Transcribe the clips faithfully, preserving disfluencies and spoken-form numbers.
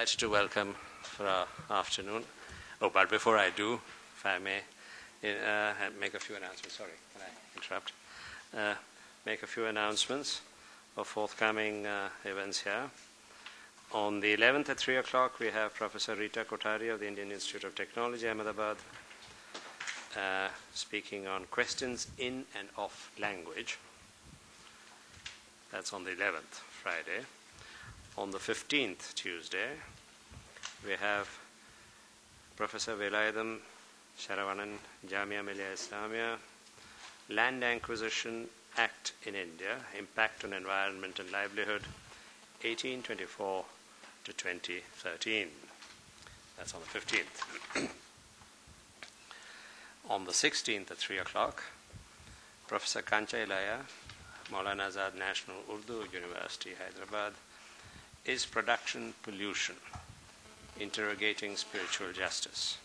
delighted to welcome for our afternoon. Oh, but before I do, if I may, uh, make a few announcements. Sorry, can I interrupt? Uh, make a few announcements of forthcoming uh, events here. On the eleventh at three o'clock, we have Professor Rita Kothari of the Indian Institute of Technology, Ahmedabad, uh, speaking on questions in and of language. That's on the eleventh, Friday. On the fifteenth, Tuesday, we have Professor Velayudham Sharavanan, Jamia Millia Islamia, Land Acquisition Act in India, Impact on Environment and Livelihood, eighteen twenty-four to twenty thirteen. That's on the fifteenth. On the sixteenth at three o'clock, Professor Kancha Ilaya, Maulana Azad National Urdu University, Hyderabad, Is Production Pollution? Interrogating Spiritual Justice.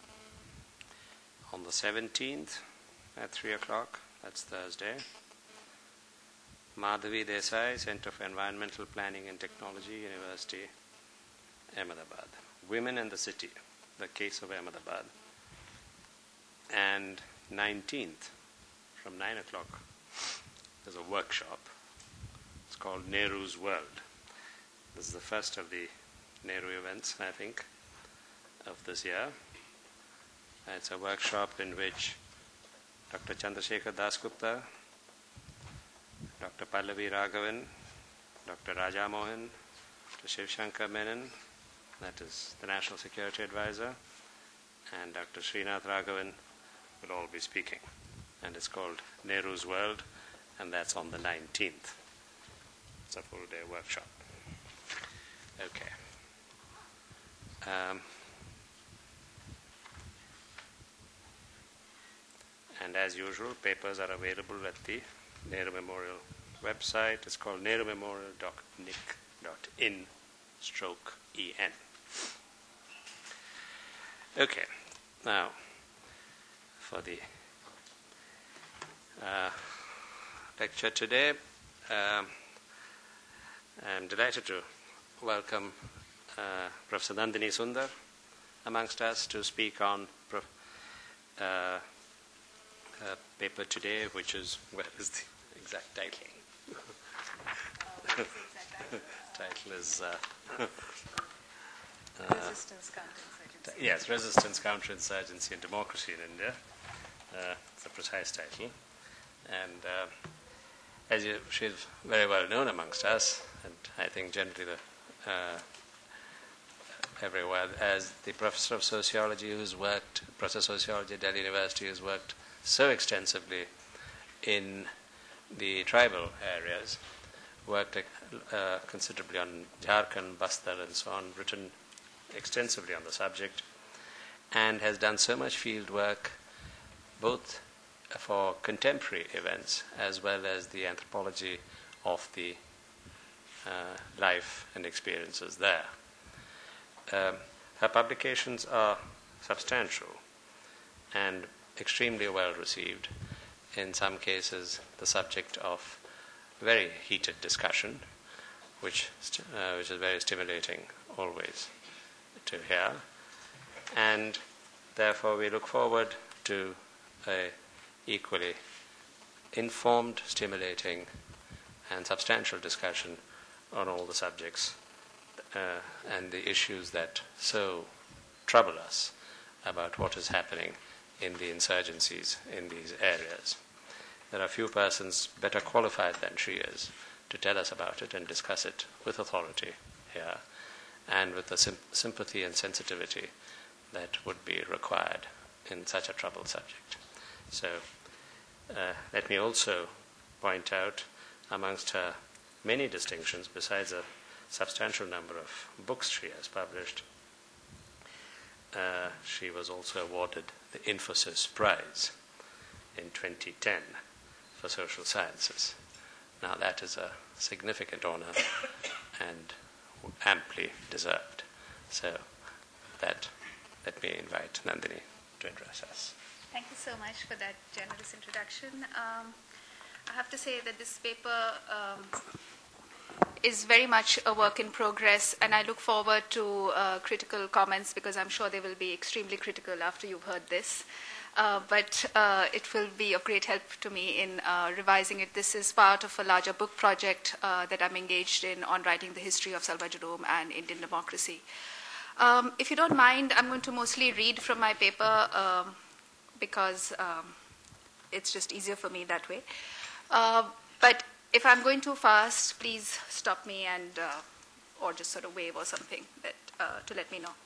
On the seventeenth at three o'clock, that's Thursday, Madhavi Desai, Center for Environmental Planning and Technology, University, Ahmedabad. Women and the City, the Case of Ahmedabad. And nineteenth, from nine o'clock, there's a workshop. It's called Nehru's World. This is the first of the Nehru events, I think, of this year. It's a workshop in which Doctor Chandrasekhar Dasgupta, Doctor Pallavi Raghavan, Doctor Raja Mohan, Doctor Shiv Shankar Menon, that is the National Security Advisor, and Doctor Srinath Raghavan will all be speaking. And it's called Nehru's World, and that's on the nineteenth. It's a full-day workshop. Okay. Um, and as usual, papers are available at the Nehru Memorial website. It's called nehru memorial dot nic dot in stroke en. Okay. Now, for the uh, lecture today, um, I'm delighted to welcome uh, Professor Nandini Sundar amongst us to speak on prof, uh, a paper today, which is, what is the exact title? Title is uh, uh, Resistance, Counterinsurgency. Yes, Resistance, Counterinsurgency and Democracy in India. Uh, it's a precise title. And uh, as you, she's very well known amongst us, and I think generally the Uh, everywhere, as the professor of sociology who's worked, professor of sociology at Delhi University, who's worked so extensively in the tribal areas, worked uh, considerably on Jharkhand, Bastar, and so on, written extensively on the subject, and has done so much field work both for contemporary events as well as the anthropology of the Uh, life and experiences there. Um, her publications are substantial and extremely well received, in some cases the subject of very heated discussion, which, st- uh, which is very stimulating always to hear. And therefore we look forward to a equally informed, stimulating and substantial discussion on all the subjects uh, and the issues that so trouble us about what is happening in the insurgencies in these areas. There are few persons better qualified than she is to tell us about it and discuss it with authority here and with the sim- sympathy and sensitivity that would be required in such a troubled subject. So uh, let me also point out, amongst her many distinctions, besides a substantial number of books she has published, uh, she was also awarded the Infosys Prize in twenty ten for social sciences. Now that is a significant honor and amply deserved. So that, let me invite Nandini to address us. Thank you so much for that generous introduction. Um, I have to say that this paper um, is very much a work in progress, and I look forward to uh, critical comments because I'm sure they will be extremely critical after you've heard this. Uh, but uh, it will be of great help to me in uh, revising it. This is part of a larger book project uh, that I'm engaged in on writing the history of Salva Judum and Indian democracy. Um, if you don't mind, I'm going to mostly read from my paper um, because um, it's just easier for me that way. Uh, but if I'm going too fast, please stop me and uh, or just sort of wave or something that, uh, to let me know.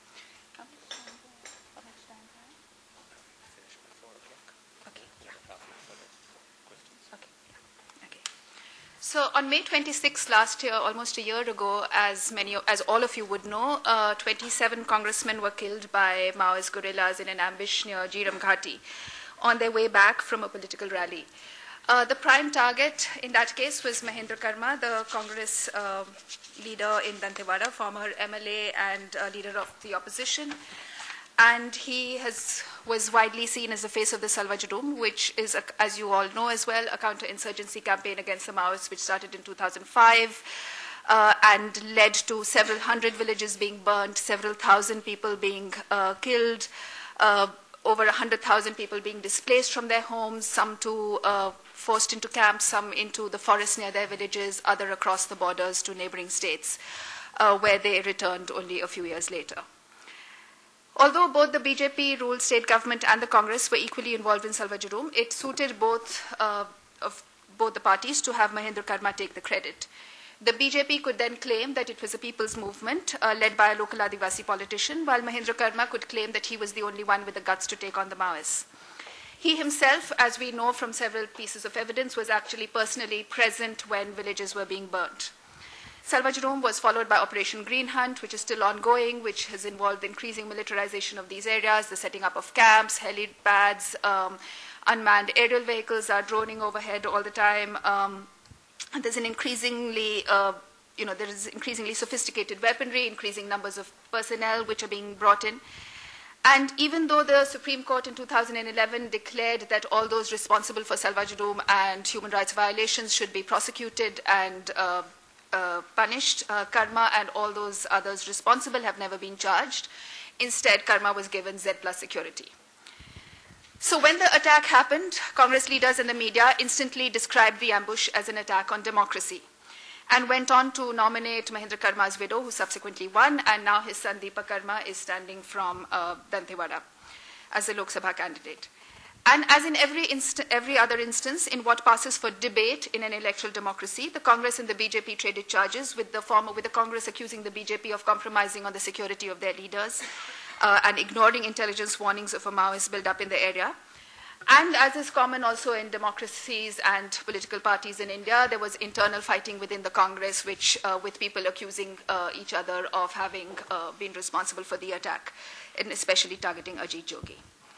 So on May twenty-sixth last year, almost a year ago, as many, as all of you would know, uh, twenty-seven congressmen were killed by Maoist guerrillas in an ambush near Jiram Ghati on their way back from a political rally. Uh, the prime target in that case was Mahendra Karma, the Congress uh, leader in Dantewada, former M L A and uh, leader of the opposition. And he has, was widely seen as the face of the Salva Judum, which is, a, as you all know as well, a counterinsurgency campaign against the Maoists, which started in two thousand five uh, and led to several hundred villages being burnt, several thousand people being uh, killed, uh, over one hundred thousand people being displaced from their homes, some to uh, forced into camps, some into the forest near their villages, other across the borders to neighboring states, uh, where they returned only a few years later. Although both the B J P-ruled state government and the Congress were equally involved in Salva Judum, it suited both uh, of both the parties to have Mahendra Karma take the credit. The B J P could then claim that it was a people's movement uh, led by a local Adivasi politician, while Mahendra Karma could claim that he was the only one with the guts to take on the Maoists. He himself, as we know from several pieces of evidence, was actually personally present when villages were being burnt. Salva Judum was followed by Operation Green Hunt, which is still ongoing, which has involved the increasing militarization of these areas, the setting up of camps, helipads, um, unmanned aerial vehicles are droning overhead all the time. Um, and there's an increasingly, uh, you know, there is increasingly sophisticated weaponry, increasing numbers of personnel which are being brought in. And even though the Supreme Court in two thousand eleven declared that all those responsible for Salva Judum and human rights violations should be prosecuted and uh, Uh, punished, uh, Karma and all those others responsible have never been charged. Instead, Karma was given Z plus security. So when the attack happened, Congress leaders and the media instantly described the ambush as an attack on democracy and went on to nominate Mahendra Karma's widow, who subsequently won, and now his son Deepak Karma is standing from uh, Dantewada as a Lok Sabha candidate. And as in every, every other instance in what passes for debate in an electoral democracy, the Congress and the B J P traded charges, with the former, with the Congress accusing the B J P of compromising on the security of their leaders uh, and ignoring intelligence warnings of a Maoist build-up in the area. And as is common also in democracies and political parties in India, there was internal fighting within the Congress, which, uh, with people accusing uh, each other of having uh, been responsible for the attack, and especially targeting Ajit Jogi.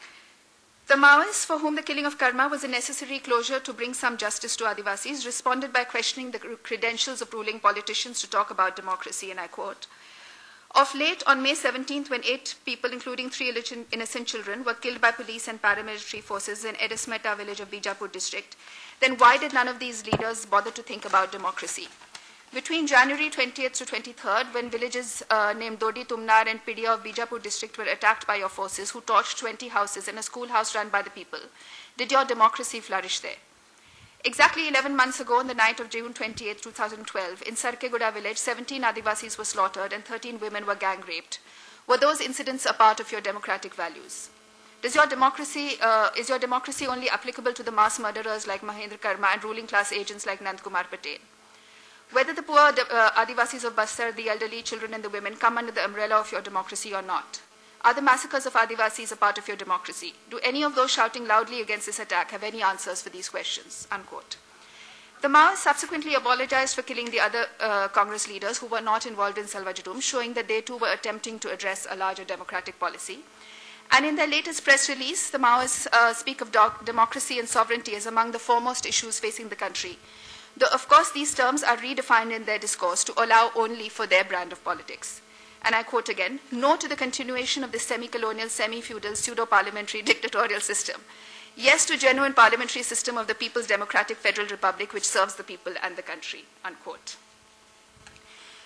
The Maoists, for whom the killing of Karma was a necessary closure to bring some justice to Adivasis, responded by questioning the credentials of ruling politicians to talk about democracy, and I quote, "Of late, on May seventeenth, when eight people, including three innocent children, were killed by police and paramilitary forces in Edesmeta village of Bijapur district, then why did none of these leaders bother to think about democracy? Between January twentieth to twenty-third, when villages uh, named Dodi, Tumnar and Pidia of Bijapur district were attacked by your forces, who torched twenty houses and a schoolhouse run by the people, did your democracy flourish there? Exactly eleven months ago, on the night of June twentieth, two thousand twelve, in Sarkeguda village, seventeen Adivasis were slaughtered and thirteen women were gang raped. Were those incidents a part of your democratic values? Does your democracy, uh, is your democracy only applicable to the mass murderers like Mahendra Karma and ruling class agents like Nand Kumar Patel? Whether the poor uh, Adivasis of Bastar, the elderly, children and the women come under the umbrella of your democracy or not? Are the massacres of Adivasis a part of your democracy? Do any of those shouting loudly against this attack have any answers for these questions?" Unquote. The Maoists subsequently apologized for killing the other uh, Congress leaders who were not involved in Salva Judum, showing that they too were attempting to address a larger democratic policy. And in their latest press release, the Maoists uh, speak of democracy and sovereignty as among the foremost issues facing the country. Though, of course, these terms are redefined in their discourse to allow only for their brand of politics. And I quote again, "No to the continuation of the semi-colonial, semi-feudal, pseudo-parliamentary dictatorial system. Yes to genuine parliamentary system of the People's Democratic Federal Republic, which serves the people and the country." Unquote.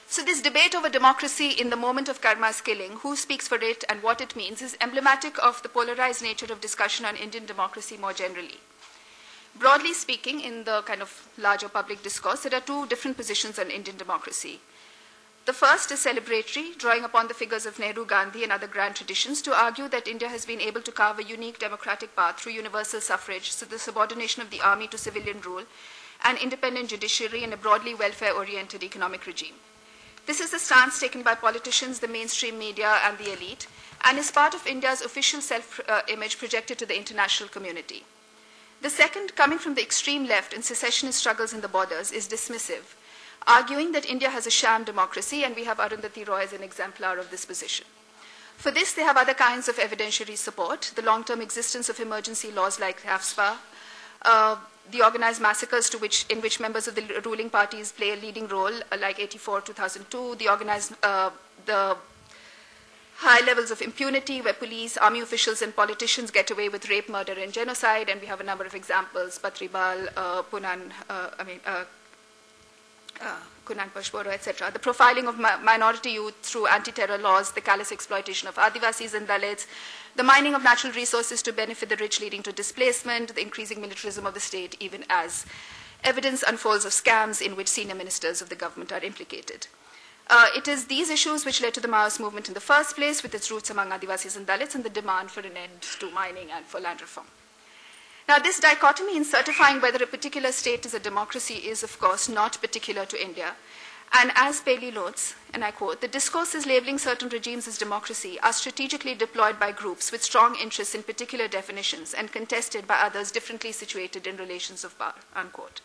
So this debate over democracy in the moment of Karma's killing, who speaks for it and what it means, is emblematic of the polarized nature of discussion on Indian democracy more generally. Broadly speaking, in the kind of larger public discourse, there are two different positions on Indian democracy. The first is celebratory, drawing upon the figures of Nehru, Gandhi, and other grand traditions to argue that India has been able to carve a unique democratic path through universal suffrage, so the subordination of the army to civilian rule, an independent judiciary, and a broadly welfare-oriented economic regime. This is the stance taken by politicians, the mainstream media, and the elite, and is part of India's official self-image projected to the international community. The second, coming from the extreme left in secessionist struggles in the borders, is dismissive, arguing that India has a sham democracy, and we have Arundhati Roy as an exemplar of this position. For this, they have other kinds of evidentiary support, the long-term existence of emergency laws like HAFSPA, uh, the organized massacres to which, in which members of the ruling parties play a leading role, uh, like eighty-four, two thousand two, the organized, uh, the high levels of impunity where police, army officials, and politicians get away with rape, murder, and genocide, and we have a number of examples, Patribal, uh, Punan, uh, I mean, uh, uh, Kunan Pashporo, et cetera. The profiling of mi minority youth through anti-terror laws, the callous exploitation of Adivasis and Dalits, the mining of natural resources to benefit the rich leading to displacement, the increasing militarism of the state, even as evidence unfolds of scams in which senior ministers of the government are implicated. Uh, it is these issues which led to the Maoist movement in the first place, with its roots among Adivasis and Dalits and the demand for an end to mining and for land reform. Now, this dichotomy in certifying whether a particular state is a democracy is, of course, not particular to India. And as Paley notes, and I quote, the discourses labeling certain regimes as democracy are strategically deployed by groups with strong interests in particular definitions and contested by others differently situated in relations of power, unquote.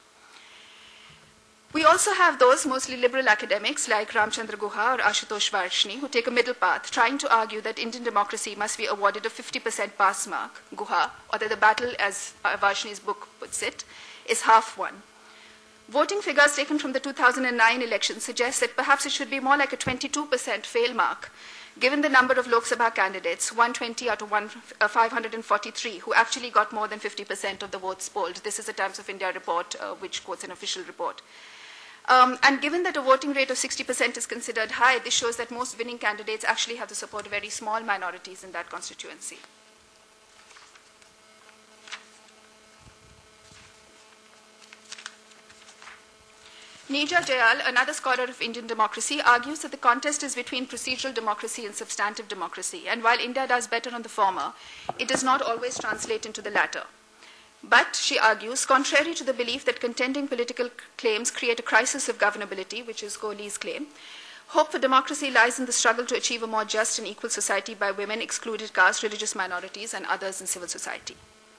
We also have those mostly liberal academics like Ramchandra Guha or Ashutosh Varshni who take a middle path, trying to argue that Indian democracy must be awarded a fifty percent pass mark, Guha, or that the battle, as Varshni's book puts it, is half won. Voting figures taken from the two thousand nine election suggest that perhaps it should be more like a twenty-two percent fail mark, given the number of Lok Sabha candidates, one hundred twenty out of five hundred forty-three, who actually got more than fifty percent of the votes polled. This is the Times of India report, uh, which quotes an official report. Um, and given that a voting rate of sixty percent is considered high, this shows that most winning candidates actually have the support of very small minorities in that constituency. Neerja Jayal, another scholar of Indian democracy, argues that the contest is between procedural democracy and substantive democracy, and while India does better on the former, it does not always translate into the latter. But, she argues, contrary to the belief that contending political claims create a crisis of governability, which is Kohli's claim, hope for democracy lies in the struggle to achieve a more just and equal society by women, excluded castes, religious minorities, and others in civil society.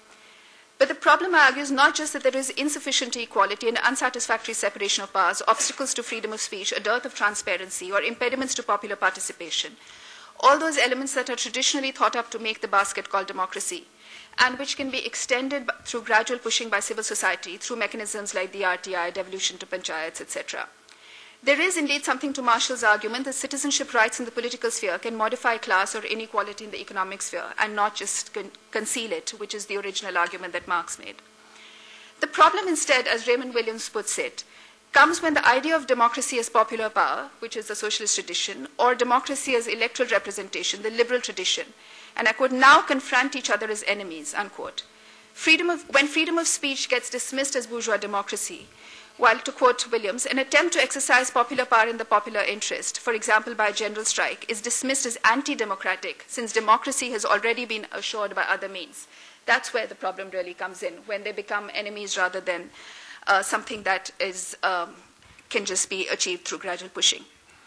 But the problem, I argue, is not just that there is insufficient equality and unsatisfactory separation of powers, obstacles to freedom of speech, a dearth of transparency, or impediments to popular participation. All those elements that are traditionally thought up to make the basket called democracy, and which can be extended through gradual pushing by civil society through mechanisms like the R T I, devolution to panchayats, et cetera. There is indeed something to Marshall's argument that citizenship rights in the political sphere can modify class or inequality in the economic sphere and not just con conceal it, which is the original argument that Marx made. The problem instead, as Raymond Williams puts it, comes when the idea of democracy as popular power, which is the socialist tradition, or democracy as electoral representation, the liberal tradition, and I quote, now confront each other as enemies, unquote. Freedom of, when freedom of speech gets dismissed as bourgeois democracy, while, to quote Williams, an attempt to exercise popular power in the popular interest, for example by a general strike, is dismissed as anti-democratic, since democracy has already been assured by other means. That's where the problem really comes in, when they become enemies rather than uh, something that is, um, can just be achieved through gradual pushing.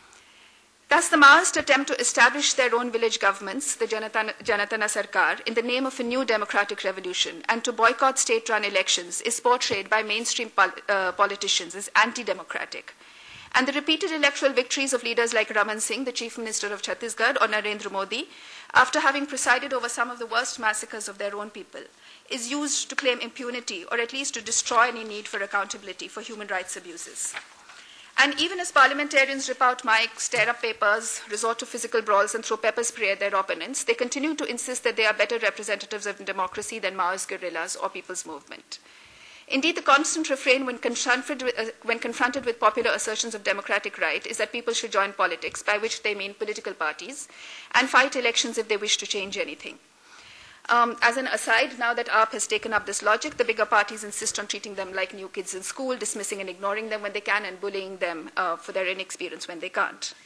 Thus, the Maoists attempt to establish their own village governments, the Janatana, Janatana Sarkar, in the name of a new democratic revolution, and to boycott state-run elections is portrayed by mainstream pol uh, politicians as anti-democratic. And the repeated electoral victories of leaders like Raman Singh, the Chief Minister of Chhattisgarh, or Narendra Modi, after having presided over some of the worst massacres of their own people, is used to claim impunity, or at least to destroy any need for accountability for human rights abuses. And even as parliamentarians rip out mics, tear up papers, resort to physical brawls, and throw pepper spray at their opponents, they continue to insist that they are better representatives of democracy than Maoist guerrillas or people's movement. Indeed, the constant refrain when confronted, with, uh, when confronted with popular assertions of democratic right is that people should join politics, by which they mean political parties, and fight elections if they wish to change anything. Um, as an aside, now that A A P has taken up this logic, the bigger parties insist on treating them like new kids in school, dismissing and ignoring them when they can, and bullying them uh, for their inexperience when they can't.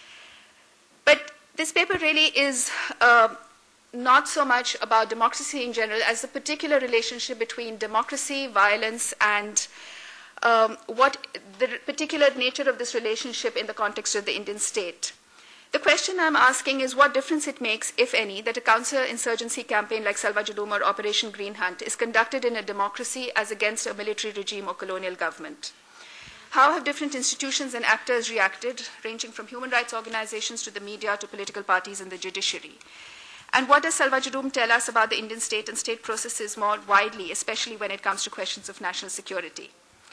But this paper really is uh, not so much about democracy in general as the particular relationship between democracy, violence, and um, what the particular nature of this relationship in the context of the Indian state. The question I'm asking is what difference it makes, if any, that a counter-insurgency campaign like Salva Judum or Operation Green Hunt is conducted in a democracy as against a military regime or colonial government. How have different institutions and actors reacted, ranging from human rights organizations to the media to political parties and the judiciary? And what does Salva Judum tell us about the Indian state and state processes more widely, especially when it comes to questions of national security?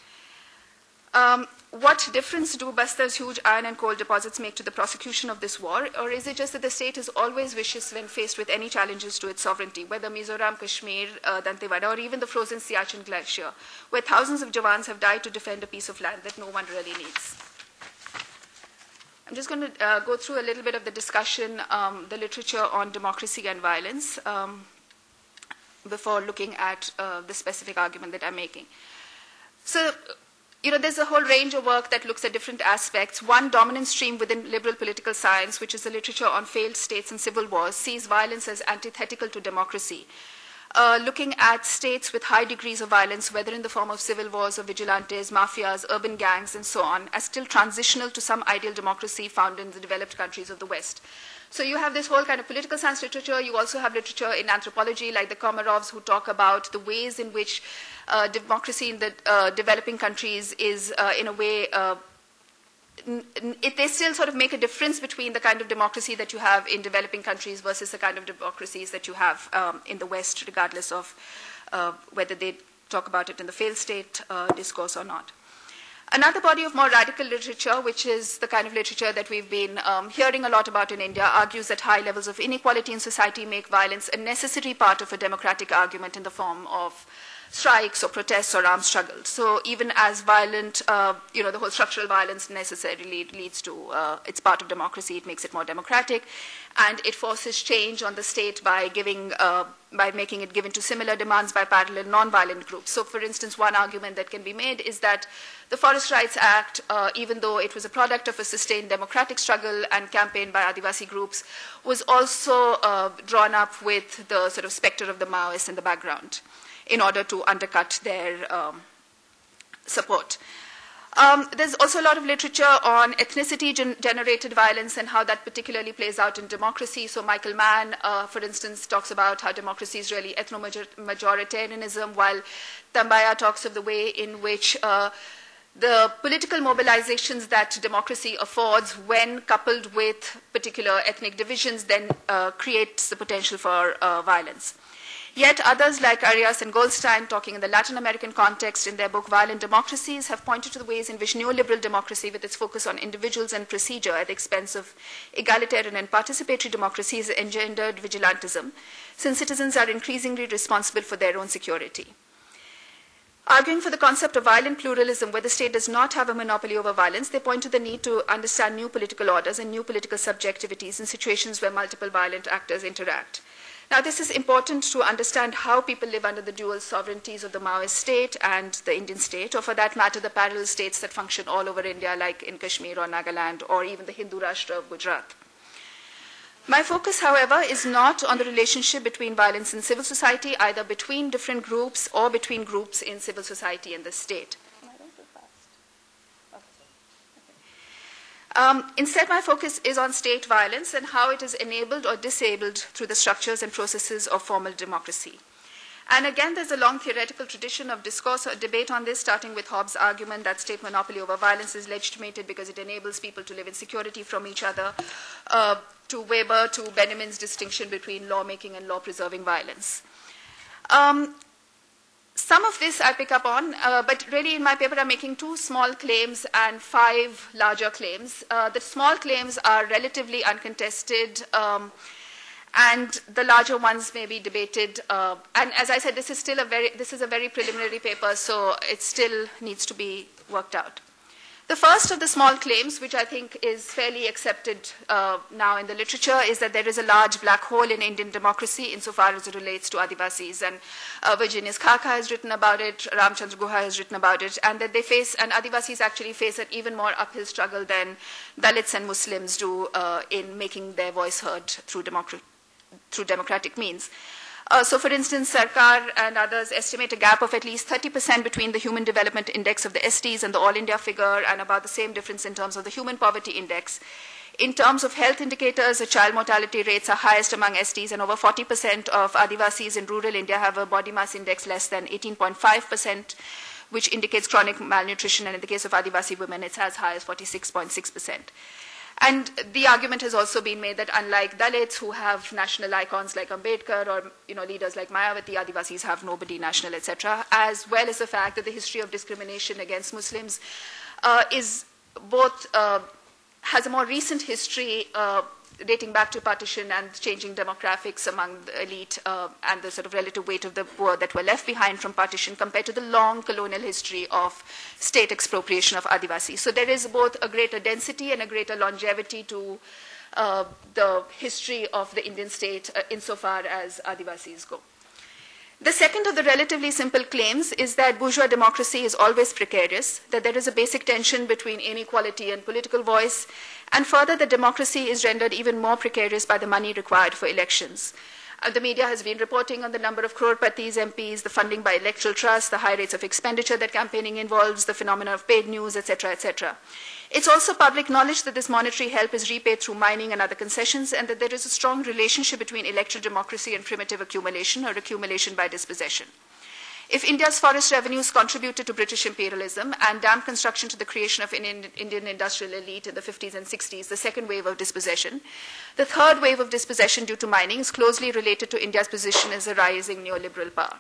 Um, what difference do Bastar's huge iron and coal deposits make to the prosecution of this war? Or is it just that the state is always vicious when faced with any challenges to its sovereignty, whether Mizoram, Kashmir, uh, Dantewada, or even the frozen Siachen Glacier, where thousands of Jawans have died to defend a piece of land that no one really needs? I'm just going to uh, go through a little bit of the discussion, um, the literature on democracy and violence, um, before looking at uh, the specific argument that I'm making. So, you know, there's a whole range of work that looks at different aspects. One dominant stream within liberal political science, which is the literature on failed states and civil wars, sees violence as antithetical to democracy. Uh, looking at states with high degrees of violence, whether in the form of civil wars or vigilantes, mafias, urban gangs, and so on, as still transitional to some ideal democracy found in the developed countries of the West. So you have this whole kind of political science literature. You also have literature in anthropology, like the Komarovs, who talk about the ways in which uh, democracy in the uh, developing countries is, uh, in a way, uh, It, they still sort of make a difference between the kind of democracy that you have in developing countries versus the kind of democracies that you have um, in the West, regardless of uh, whether they talk about it in the failed state uh, discourse or not. Another body of more radical literature, which is the kind of literature that we've been um, hearing a lot about in India, argues that high levels of inequality in society make violence a necessary part of a democratic argument in the form of strikes or protests or armed struggles. So even as violent, uh, you know, the whole structural violence necessarily leads to, uh, it's part of democracy, it makes it more democratic, and it forces change on the state by giving, uh, by making it given to similar demands by parallel non-violent groups. So for instance, one argument that can be made is that the Forest Rights Act, uh, even though it was a product of a sustained democratic struggle and campaign by Adivasi groups, was also uh, drawn up with the sort of specter of the Maoists in the background, in order to undercut their um, support. Um, there's also a lot of literature on ethnicity-generated violence and how that particularly plays out in democracy. So Michael Mann, uh, for instance, talks about how democracy is really ethno-majoritarianism, while Tambaya talks of the way in which uh, the political mobilizations that democracy affords, when coupled with particular ethnic divisions, then uh, creates the potential for uh, violence. Yet others like Arias and Goldstein, talking in the Latin American context in their book Violent Democracies, have pointed to the ways in which neoliberal democracy, with its focus on individuals and procedure at the expense of egalitarian and participatory democracy, has engendered vigilantism, since citizens are increasingly responsible for their own security. Arguing for the concept of violent pluralism, where the state does not have a monopoly over violence, they point to the need to understand new political orders and new political subjectivities in situations where multiple violent actors interact. Now, this is important to understand how people live under the dual sovereignties of the Maoist state and the Indian state, or for that matter, the parallel states that function all over India, like in Kashmir or Nagaland, or even the Hindu Rashtra of Gujarat. My focus, however, is not on the relationship between violence in civil society, either between different groups or between groups in civil society and the state. Um, instead, my focus is on state violence and how it is enabled or disabled through the structures and processes of formal democracy. And again, there's a long theoretical tradition of discourse or debate on this, starting with Hobbes' argument that state monopoly over violence is legitimated because it enables people to live in security from each other, uh, to Weber, to Benjamin's distinction between lawmaking and law-preserving violence. Um, Some of this I pick up on, uh, but really in my paper I'm making two small claims and five larger claims. Uh, the small claims are relatively uncontested, um, and the larger ones may be debated. Uh, and as I said, this is still a very, this is a very preliminary paper, so it still needs to be worked out. The first of the small claims, which I think is fairly accepted uh, now in the literature, is that there is a large black hole in Indian democracy insofar as it relates to Adivasis. And uh, Virginia Khaka has written about it, Ramchandra Guha has written about it, and that they face, and Adivasis actually face an even more uphill struggle than Dalits and Muslims do uh, in making their voice heard through, democra- through democratic means. Uh, so, for instance, Sarkar and others estimate a gap of at least thirty percent between the Human Development Index of the S Ts and the All India figure, and about the same difference in terms of the Human Poverty Index. In terms of health indicators, the child mortality rates are highest among S Ts, and over forty percent of Adivasis in rural India have a body mass index less than eighteen point five percent, which indicates chronic malnutrition, and in the case of Adivasi women, it's as high as forty-six point six percent. And the argument has also been made that unlike Dalits, who have national icons like Ambedkar or you know, leaders like Mayawati, Adivasis have nobody national, et cetera, as well as the fact that the history of discrimination against Muslims uh, is both, uh, has a more recent history uh, dating back to partition and changing demographics among the elite uh, and the sort of relative weight of the poor that were left behind from partition compared to the long colonial history of state expropriation of Adivasis. So there is both a greater density and a greater longevity to uh, the history of the Indian state uh, insofar as Adivasis go. The second of the relatively simple claims is that bourgeois democracy is always precarious, that there is a basic tension between inequality and political voice, and further that democracy is rendered even more precarious by the money required for elections. Uh, the media has been reporting on the number of crorepattis, M Ps, the funding by electoral trusts, the high rates of expenditure that campaigning involves, the phenomena of paid news, et cetera, et cetera. It's also public knowledge that this monetary help is repaid through mining and other concessions, and that there is a strong relationship between electoral democracy and primitive accumulation or accumulation by dispossession. If India's forest revenues contributed to British imperialism and dam construction to the creation of an Indian industrial elite in the fifties and sixties, the second wave of dispossession, the third wave of dispossession due to mining is closely related to India's position as a rising neoliberal power.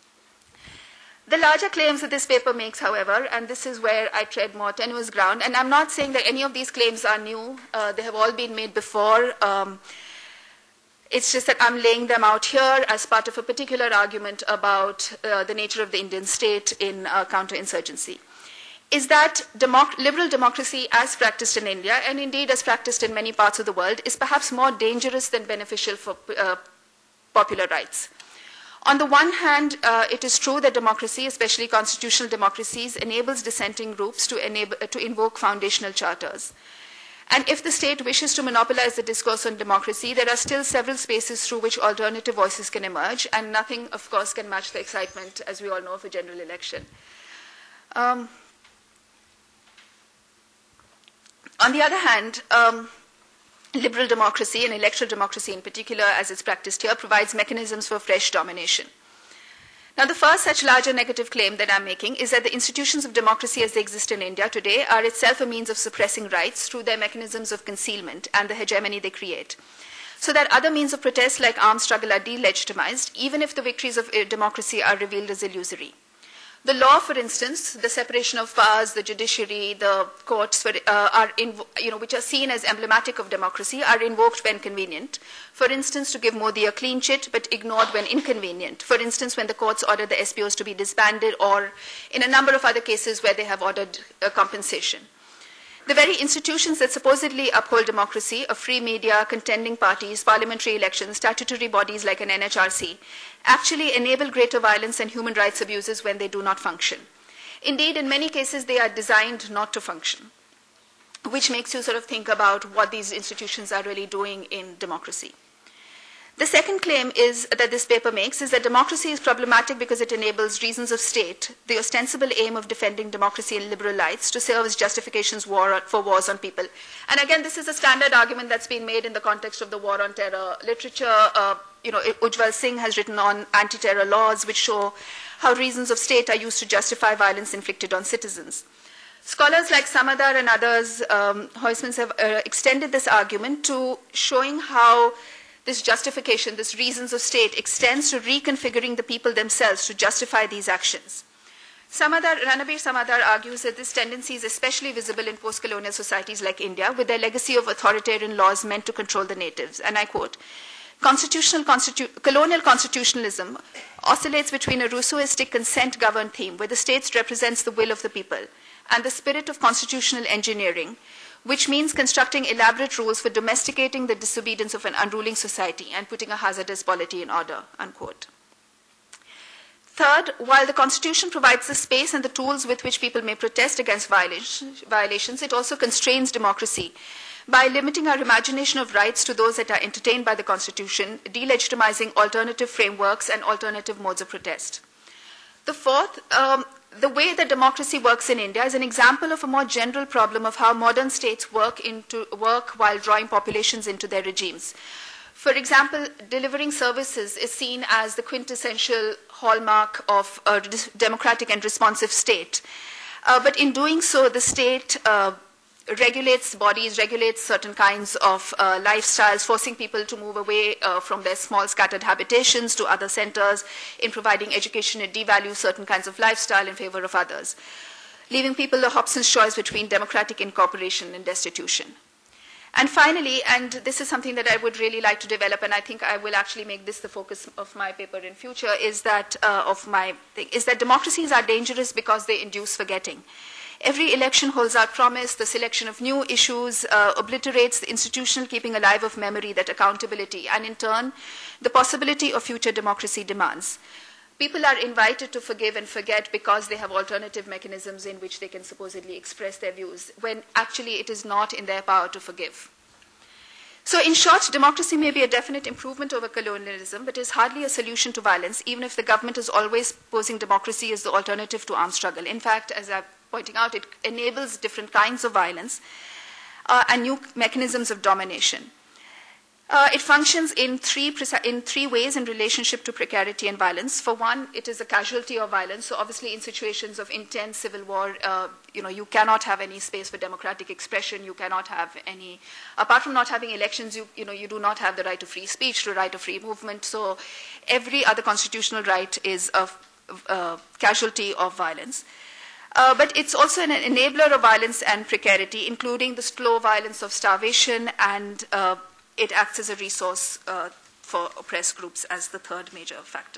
The larger claims that this paper makes, however, and this is where I tread more tenuous ground, and I'm not saying that any of these claims are new. Uh, they have all been made before. Um, it's just that I'm laying them out here as part of a particular argument about uh, the nature of the Indian state in uh, counterinsurgency. Is that democ- liberal democracy as practiced in India, and indeed as practiced in many parts of the world, is perhaps more dangerous than beneficial for uh, popular rights. On the one hand, uh, it is true that democracy, especially constitutional democracies, enables dissenting groups to, enable, uh, to invoke foundational charters. And if the state wishes to monopolize the discourse on democracy, there are still several spaces through which alternative voices can emerge, and nothing, of course, can match the excitement, as we all know, of a general election. Um, on the other hand, um, liberal democracy, and electoral democracy in particular, as it's practiced here, provides mechanisms for fresh domination. Now, the first such larger negative claim that I'm making is that the institutions of democracy as they exist in India today are itself a means of suppressing rights through their mechanisms of concealment and the hegemony they create, so that other means of protest like armed struggle are delegitimized, even if the victories of democracy are revealed as illusory. The law, for instance, the separation of powers, the judiciary, the courts, uh, are invo- you know, which are seen as emblematic of democracy, are invoked when convenient. For instance, to give Modi a clean chit, but ignored when inconvenient. For instance, when the courts order the S P Os to be disbanded, or in a number of other cases where they have ordered uh, compensation. The very institutions that supposedly uphold democracy, a free media, contending parties, parliamentary elections, statutory bodies like an N H R C, actually enable greater violence and human rights abuses when they do not function. Indeed, in many cases, they are designed not to function, which makes you sort of think about what these institutions are really doing in democracy. The second claim is that this paper makes is that democracy is problematic because it enables reasons of state, the ostensible aim of defending democracy and liberal rights, to serve as justifications war, for wars on people. And again, this is a standard argument that's been made in the context of the war on terror literature. Uh, you know, Ujjwal Singh has written on anti-terror laws, which show how reasons of state are used to justify violence inflicted on citizens. Scholars like Samadar and others, um, Huysmans, have uh, extended this argument to showing how this justification, this reasons of state, extends to reconfiguring the people themselves to justify these actions. Samadar, Ranabir Samadar argues that this tendency is especially visible in post-colonial societies like India, with their legacy of authoritarian laws meant to control the natives. And I quote, Constitutional constitu colonial constitutionalism oscillates between a Rousseauistic consent-governed theme, where the state represents the will of the people, and the spirit of constitutional engineering, which means constructing elaborate rules for domesticating the disobedience of an unruling society and putting a hazardous polity in order, unquote. Third, while the Constitution provides the space and the tools with which people may protest against violations, it also constrains democracy by limiting our imagination of rights to those that are entertained by the Constitution, delegitimizing alternative frameworks and alternative modes of protest. The fourth, um, the way that democracy works in India is an example of a more general problem of how modern states work, into, work while drawing populations into their regimes. For example, delivering services is seen as the quintessential hallmark of a democratic and responsive state. Uh, but in doing so, the state uh, regulates bodies, regulates certain kinds of uh, lifestyles, forcing people to move away uh, from their small scattered habitations to other centers, in providing education and devalues certain kinds of lifestyle in favor of others, leaving people the Hobson's choice between democratic incorporation and destitution. And finally, and this is something that I would really like to develop, and I think I will actually make this the focus of my paper in future, is that, uh, of my thing, is that democracies are dangerous because they induce forgetting. Every election holds out promise. The selection of new issues uh, obliterates the institutional keeping alive of memory that accountability, and in turn, the possibility of future democracy demands. People are invited to forgive and forget because they have alternative mechanisms in which they can supposedly express their views, when actually it is not in their power to forgive. So in short, democracy may be a definite improvement over colonialism, but is hardly a solution to violence, even if the government is always posing democracy as the alternative to armed struggle. In fact, as I'm pointing out, it enables different kinds of violence uh, and new mechanisms of domination. Uh, it functions in three, in three ways in relationship to precarity and violence. For one, it is a casualty of violence. So obviously in situations of intense civil war, uh, you know, you cannot have any space for democratic expression. You cannot have any, apart from not having elections, you, you know, you do not have the right to free speech, the right of free movement. So every other constitutional right is a, a casualty of violence. Uh, but it's also an enabler of violence and precarity, including the slow violence of starvation, and uh, it acts as a resource uh, for oppressed groups as the third major factor.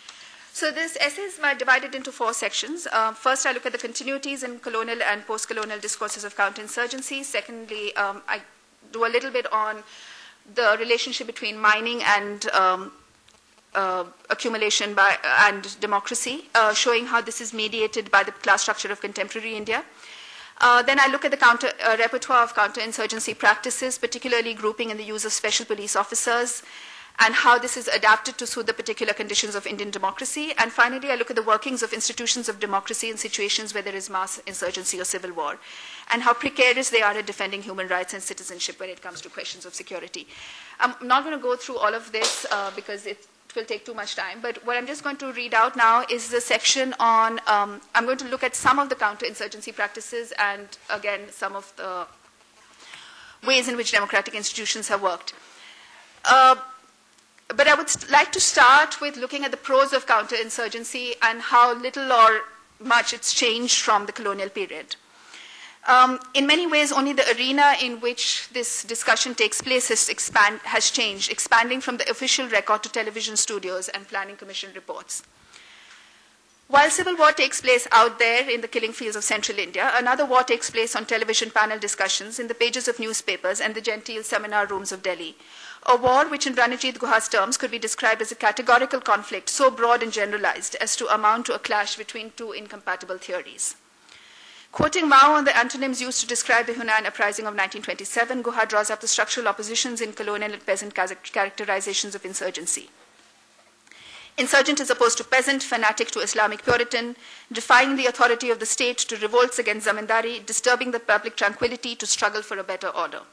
So this essay is divided into four sections. Uh, first, I look at the continuities in colonial and post-colonial discourses of counterinsurgency. Secondly, um, I do a little bit on the relationship between mining and um, uh, accumulation by, uh, and democracy, uh, showing how this is mediated by the class structure of contemporary India. Uh, then I look at the counter, uh, repertoire of counterinsurgency practices, particularly grouping in the use of special police officers, and how this is adapted to suit the particular conditions of Indian democracy. And finally, I look at the workings of institutions of democracy in situations where there is mass insurgency or civil war, and how precarious they are at defending human rights and citizenship when it comes to questions of security. I'm not going to go through all of this uh, because it will take too much time, but what I'm just going to read out now is the section on, um, I'm going to look at some of the counterinsurgency practices and, again, some of the ways in which democratic institutions have worked. Uh, But I would like to start with looking at the pros of counterinsurgency and how little or much it's changed from the colonial period. Um, in many ways, only the arena in which this discussion takes place has, expand, has changed, expanding from the official record to television studios and planning commission reports. While civil war takes place out there in the killing fields of central India, another war takes place on television panel discussions, in the pages of newspapers, and the genteel seminar rooms of Delhi. A war which, in Ranajit Guha's terms, could be described as a categorical conflict so broad and generalized as to amount to a clash between two incompatible theories. Quoting Mao on the antonyms used to describe the Hunan uprising of nineteen twenty-seven, Guha draws up the structural oppositions in colonial and peasant characterizations of insurgency. Insurgent is opposed to peasant, fanatic to Islamic Puritan, defying the authority of the state to revolts against zamindari, disturbing the public tranquility to struggle for a better order.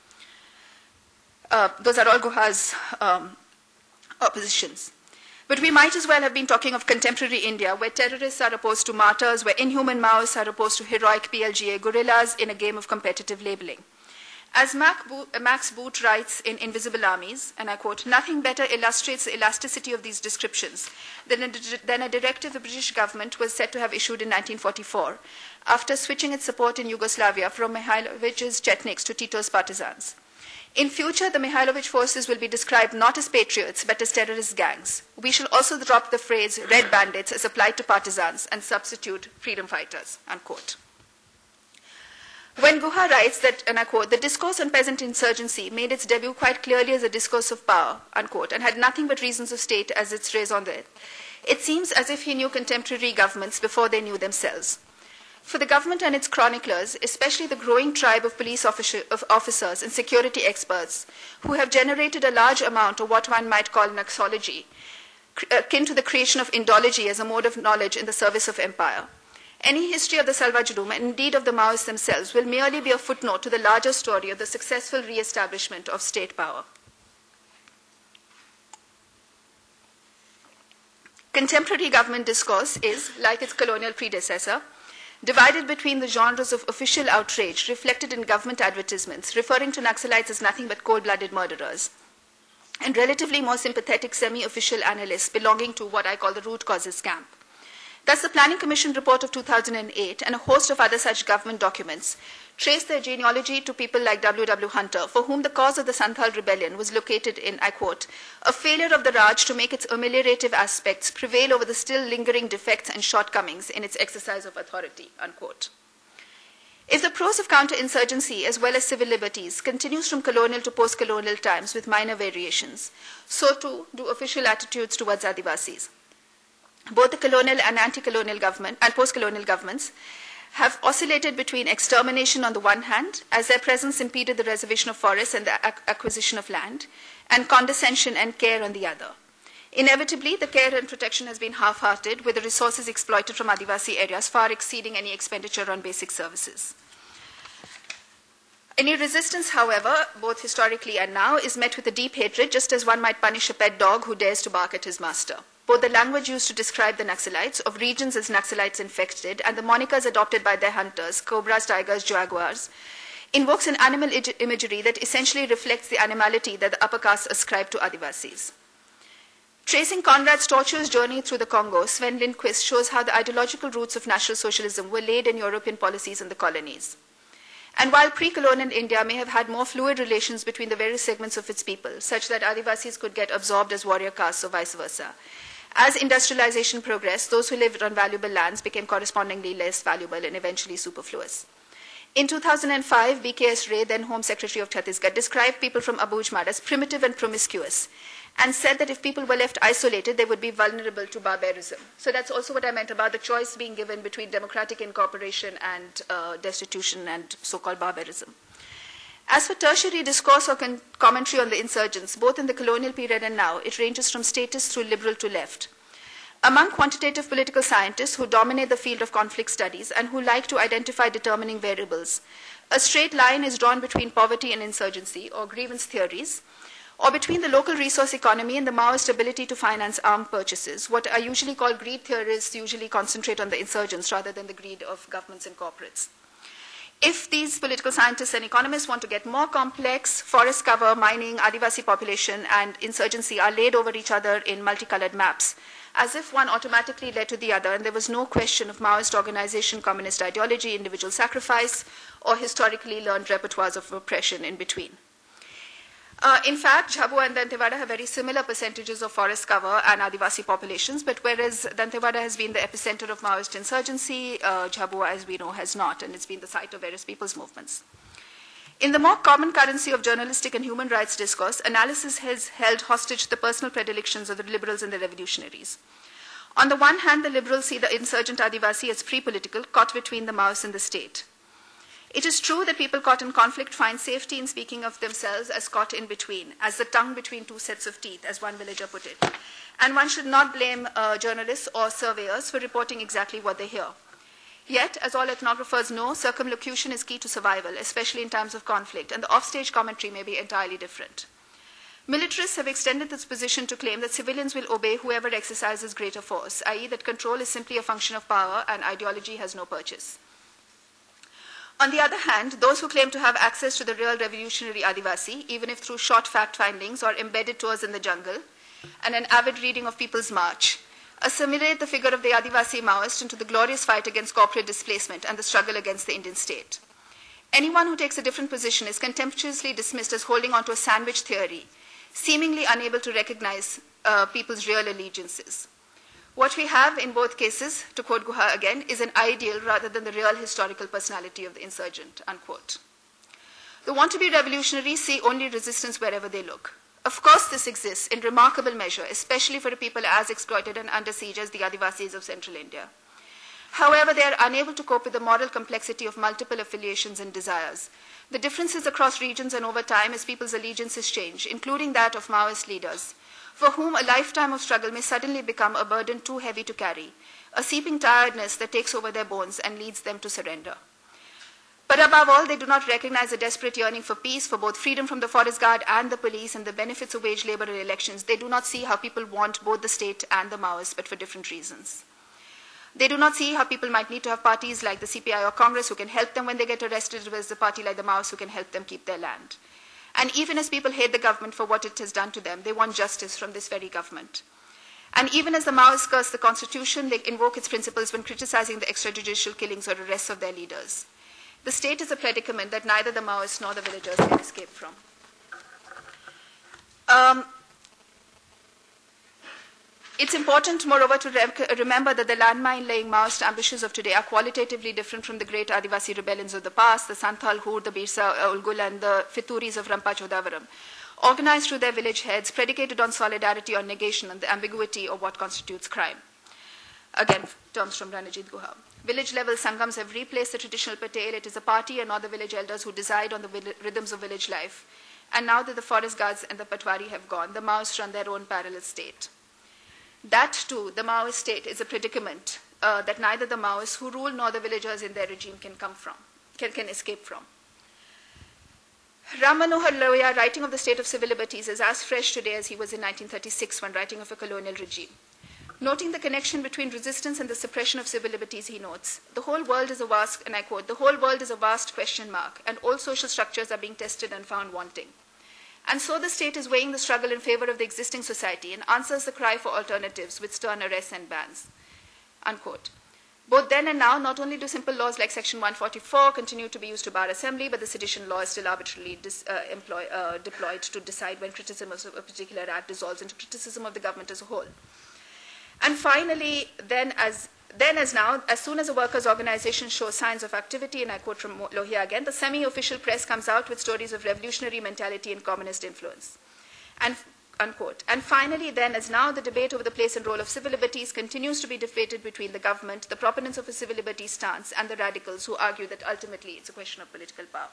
Uh, those are all Guha's um, oppositions. But we might as well have been talking of contemporary India, where terrorists are opposed to martyrs, where inhuman Maoists are opposed to heroic P L G A guerrillas in a game of competitive labeling. As Max Boot writes in Invisible Armies, and I quote, "Nothing better illustrates the elasticity of these descriptions than a, than a directive the British government was said to have issued in nineteen forty-four, after switching its support in Yugoslavia from Mihailovic's Chetniks to Tito's partisans. In future, the Mihailovich forces will be described not as patriots, but as terrorist gangs. We shall also drop the phrase red bandits as applied to partisans and substitute freedom fighters, unquote. When Guha writes that, and I quote, the discourse on peasant insurgency made its debut quite clearly as a discourse of power, unquote, and had nothing but reasons of state as its raison d'etre, it seems as if he knew contemporary governments before they knew themselves. For the government and its chroniclers, especially the growing tribe of police officers and security experts who have generated a large amount of what one might call naxology, akin to the creation of Indology as a mode of knowledge in the service of empire, any history of the Salvajudum, and indeed of the Maoists themselves, will merely be a footnote to the larger story of the successful re-establishment of state power. Contemporary government discourse is, like its colonial predecessor, divided between the genres of official outrage reflected in government advertisements, referring to Naxalites as nothing but cold-blooded murderers, and relatively more sympathetic semi-official analysts belonging to what I call the root causes camp. Thus, the Planning Commission report of two thousand eight and a host of other such government documents trace their genealogy to people like W W Hunter, for whom the cause of the Santhal rebellion was located in, I quote, a failure of the Raj to make its ameliorative aspects prevail over the still lingering defects and shortcomings in its exercise of authority, unquote. If the prose of counterinsurgency as well as civil liberties continues from colonial to post-colonial times with minor variations, so too do official attitudes towards Adivasis. Both the colonial and anti-colonial government and post-colonial governments have oscillated between extermination on the one hand, as their presence impeded the reservation of forests and the ac- acquisition of land, and condescension and care on the other. Inevitably, the care and protection has been half-hearted, with the resources exploited from Adivasi areas far exceeding any expenditure on basic services. Any resistance, however, both historically and now, is met with a deep hatred, just as one might punish a pet dog who dares to bark at his master. Both the language used to describe the Naxalites, of regions as Naxalites infected, and the monikers adopted by their hunters, cobras, tigers, jaguars, invokes an animal imagery that essentially reflects the animality that the upper castes ascribe to Adivasis. Tracing Conrad's tortuous journey through the Congo, Sven Lindquist shows how the ideological roots of National Socialism were laid in European policies in the colonies. And while pre-colonial India may have had more fluid relations between the various segments of its people, such that Adivasis could get absorbed as warrior castes or vice versa, as industrialization progressed, those who lived on valuable lands became correspondingly less valuable and eventually superfluous. In two thousand five, B K S Ray, then Home Secretary of Chhattisgarh, described people from Abujmad as primitive and promiscuous, and said that if people were left isolated, they would be vulnerable to barbarism. So that's also what I meant about the choice being given between democratic incorporation and uh, destitution and so-called barbarism. As for tertiary discourse or con- commentary on the insurgents, both in the colonial period and now, it ranges from statist through liberal to left. Among quantitative political scientists who dominate the field of conflict studies and who like to identify determining variables, a straight line is drawn between poverty and insurgency, or grievance theories, or between the local resource economy and the Maoist ability to finance armed purchases. What are usually called greed theorists usually concentrate on the insurgents rather than the greed of governments and corporates. If these political scientists and economists want to get more complex, forest cover, mining, Adivasi population, and insurgency are laid over each other in multicolored maps, as if one automatically led to the other, and there was no question of Maoist organization, communist ideology, individual sacrifice, or historically learned repertoires of oppression in between. Uh, in fact, Jhabua and Dantewada have very similar percentages of forest cover and Adivasi populations, but whereas Dantewada has been the epicenter of Maoist insurgency, uh, Jhabua, as we know, has not, and it's been the site of various people's movements. In the more common currency of journalistic and human rights discourse, analysis has held hostage the personal predilections of the liberals and the revolutionaries. On the one hand, the liberals see the insurgent Adivasi as pre-political, caught between the Maoists and the state. It is true that people caught in conflict find safety in speaking of themselves as caught in between, as the tongue between two sets of teeth, as one villager put it. And one should not blame uh, journalists or surveyors for reporting exactly what they hear. Yet, as all ethnographers know, circumlocution is key to survival, especially in times of conflict, and the offstage commentary may be entirely different. Militarists have extended this position to claim that civilians will obey whoever exercises greater force, that is that control is simply a function of power and ideology has no purchase. On the other hand, those who claim to have access to the real revolutionary Adivasi, even if through short fact findings or embedded tours in the jungle, and an avid reading of People's March, assimilate the figure of the Adivasi Maoist into the glorious fight against corporate displacement and the struggle against the Indian state. Anyone who takes a different position is contemptuously dismissed as holding on to a sandwich theory, seemingly unable to recognize uh, people's real allegiances. What we have in both cases, to quote Guha again, is an ideal rather than the real historical personality of the insurgent, unquote. The want-to-be revolutionaries see only resistance wherever they look. Of course, this exists in remarkable measure, especially for a people as exploited and under siege as the Adivasis of central India. However, they are unable to cope with the moral complexity of multiple affiliations and desires. The differences across regions and over time as people's allegiances change, including that of Maoist leaders, for whom a lifetime of struggle may suddenly become a burden too heavy to carry, a seeping tiredness that takes over their bones and leads them to surrender. But above all, they do not recognize a desperate yearning for peace, for both freedom from the forest guard and the police and the benefits of wage labor in elections. They do not see how people want both the state and the Maoists, but for different reasons. They do not see how people might need to have parties like the C P I or Congress who can help them when they get arrested, versus a party like the Maoists who can help them keep their land. And even as people hate the government for what it has done to them, they want justice from this very government. And even as the Maoists curse the Constitution, they invoke its principles when criticizing the extrajudicial killings or arrests of their leaders. The state is a predicament that neither the Maoists nor the villagers can escape from. Um, it's important, moreover, to re remember that the landmine-laying Maoist ambitions of today are qualitatively different from the great Adivasi rebellions of the past, the Santhal Hur, the Birsa Ulgul, and the Fituris of Rampa Chodavaram, organized through their village heads, predicated on solidarity or negation and the ambiguity of what constitutes crime. Again, terms from Ranajit Guha. Village-level sangams have replaced the traditional patel. It is a party and not the village elders who decide on the rhythms of village life. And now that the forest guards and the Patwari have gone, the Maoists run their own parallel state. That, too, the Maoist state, is a predicament uh, that neither the Maoists who rule nor the villagers in their regime can come from, can, can escape from. Ram Manohar Lohia, writing of the state of civil liberties, is as fresh today as he was in nineteen thirty-six when writing of a colonial regime. Noting the connection between resistance and the suppression of civil liberties, he notes, the whole world is a vast, and I quote, the whole world is a vast question mark, and all social structures are being tested and found wanting. And so the state is weighing the struggle in favor of the existing society and answers the cry for alternatives with stern arrests and bans, unquote. Both then and now, not only do simple laws like Section one forty-four continue to be used to bar assembly, but the sedition law is still arbitrarily dis, uh, employ, uh, deployed to decide when criticism of a particular act dissolves into criticism of the government as a whole. And finally, then as, then as now, as soon as a workers' organization shows signs of activity, and I quote from Lohia again, the semi-official press comes out with stories of revolutionary mentality and communist influence, and, unquote. And finally, then as now, the debate over the place and role of civil liberties continues to be debated between the government, the proponents of a civil liberties stance, and the radicals who argue that ultimately it's a question of political power.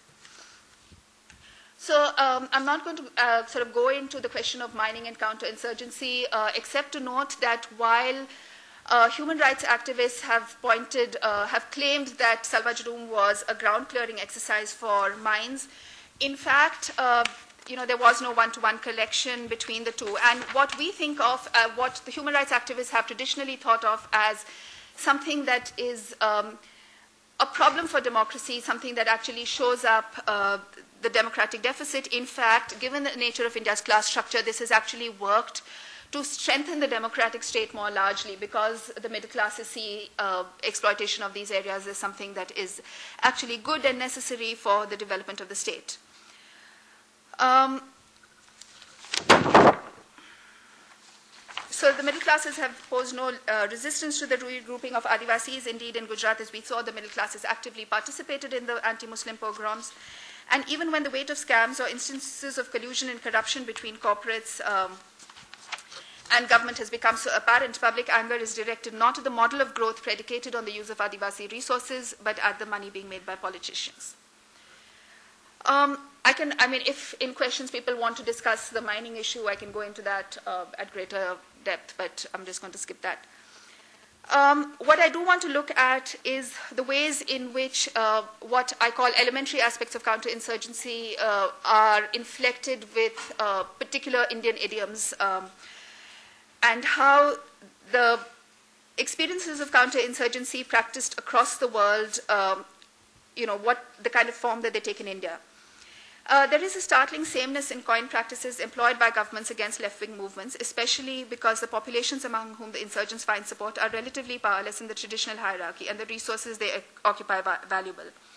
So um, I'm not going to uh, sort of go into the question of mining and counterinsurgency, uh, except to note that while uh, human rights activists have pointed, uh, have claimed that Salwa Judum was a ground clearing exercise for mines, in fact, uh, you know, there was no one-to-one collection between the two. And what we think of, uh, what the human rights activists have traditionally thought of as something that is um, a problem for democracy, something that actually shows up uh, the democratic deficit. In fact, given the nature of India's class structure, this has actually worked to strengthen the democratic state more largely, because the middle classes see uh, exploitation of these areas as something that is actually good and necessary for the development of the state. Um, So the middle classes have posed no uh, resistance to the regrouping of Adivasis. Indeed, in Gujarat, as we saw, the middle classes actively participated in the anti-Muslim pogroms. And even when the weight of scams or instances of collusion and corruption between corporates um, and government has become so apparent, public anger is directed not at the model of growth predicated on the use of Adivasi resources, but at the money being made by politicians. Um, I can, I mean, if in questions people want to discuss the mining issue, I can go into that uh, at greater depth, but I'm just going to skip that. Um, what I do want to look at is the ways in which uh, what I call elementary aspects of counterinsurgency uh, are inflected with uh, particular Indian idioms, um, and how the experiences of counterinsurgency practiced across the world, um, you know, what the kind of form that they take in India. Uh, there is a startling sameness in coin practices employed by governments against left-wing movements, especially because the populations among whom the insurgents find support are relatively powerless in the traditional hierarchy, and the resources they occupy va valuable.